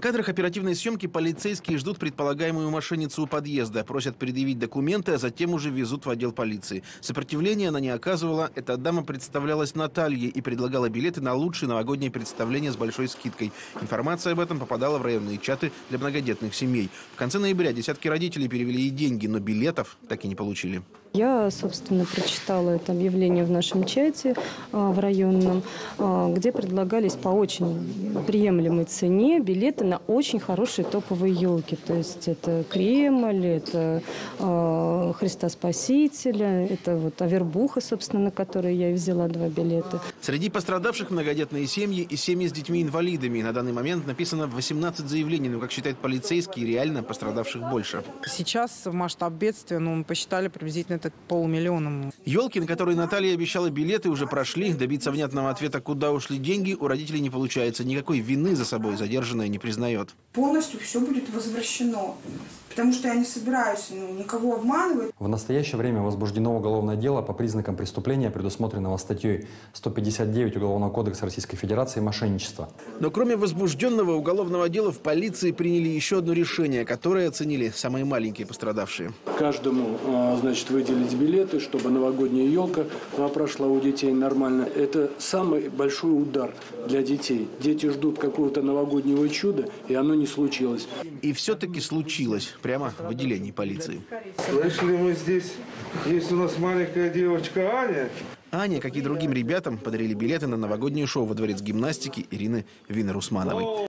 кадрах оперативной съемки полицейские ждут предполагаемую мошенницу у подъезда, просят предъявить документы, а затем уже везут в отдел полиции. Сопротивления она не оказывала. Эта дама представлялась Натальей и предлагала билеты на лучшие новогодние представления с большой скидкой. Информация об этом попадала в районные чаты для многодетных семей. В конце ноября десятки родителей перевели ей деньги, но билетов так и не получили. Я, собственно, прочитала это объявление в нашем чате в районном, где предлагались по очень приемлемой цене билеты на очень хорошие топовые елки. То есть это Кремль, это Христа Спасителя, это вот Авербуха, собственно, на которой я и взяла 2 билета. Среди пострадавших многодетные семьи и семьи с детьми-инвалидами. На данный момент написано 18 заявлений, но, как считают полицейские, реально пострадавших больше. Сейчас масштаб бедствия, мы посчитали приблизительно это 500 000. Елки, на которые Наталья обещала билеты, уже прошли. Добиться внятного ответа, куда ушли деньги, у родителей не получается. Никакой вины за собой задержанная не признает. Полностью все будет возвращено. Потому что я не собираюсь никого обманывать. В настоящее время возбуждено уголовное дело по признакам преступления, предусмотренного статьей 159 Уголовного кодекса Российской Федерации «Мошенничество». Но кроме возбужденного уголовного дела в полиции приняли еще одно решение, которое оценили самые маленькие пострадавшие. Каждому, выделить билеты, чтобы новогодняя елка прошла у детей нормально. Это самый большой удар для детей. Дети ждут какого-то новогоднего чуда, и оно не случилось. И все-таки случилось. Прямо в отделении полиции. Слышали, мы здесь, есть у нас маленькая девочка Аня. Аня, как и другим ребятам, подарили билеты на новогоднее шоу во дворец гимнастики Ирины Винер-Усмановой.